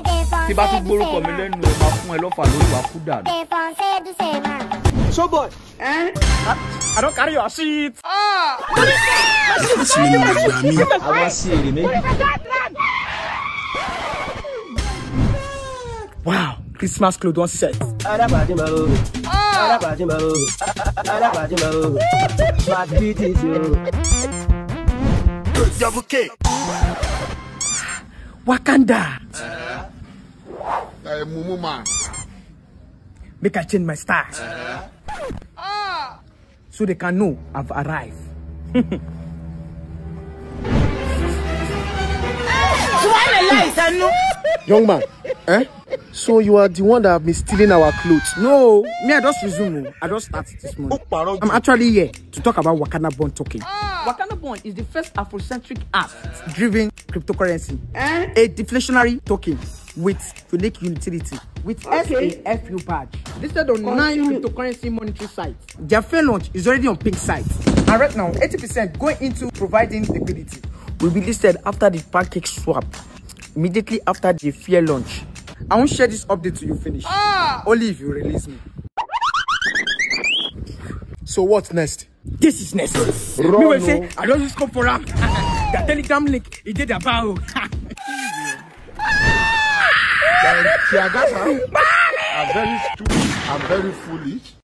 Tí bá tún gbórúkọ mi lẹ́nu ẹ̀ máa fún ẹ lọ́fà lórí Wakanda. Showboi, I don't carry your shit. Wow, Christmas clothes on set. Double K. Wakanda. Mumu man. Make I change my style. So they can know I've arrived. Young man, so you are the one that have been stealing our clothes? No, me I just resume. I just started this morning. I'm actually here to talk about Wakanda Bond token. Wakanda Bond is the first Afrocentric app-driven cryptocurrency, a deflationary token with unique utility, with SAFU badge listed on 9 cryptocurrency monetary sites. Their fair launch is already on pink site, and right now 80% going into providing liquidity. Will be listed after the pancake swap, immediately after the fair launch. I won't share this update till you finish. Only if you release me. So what's next? This is next. Me will say, I don't just come for them. The Telegram link, it did about. I'm very stupid. I'm very foolish.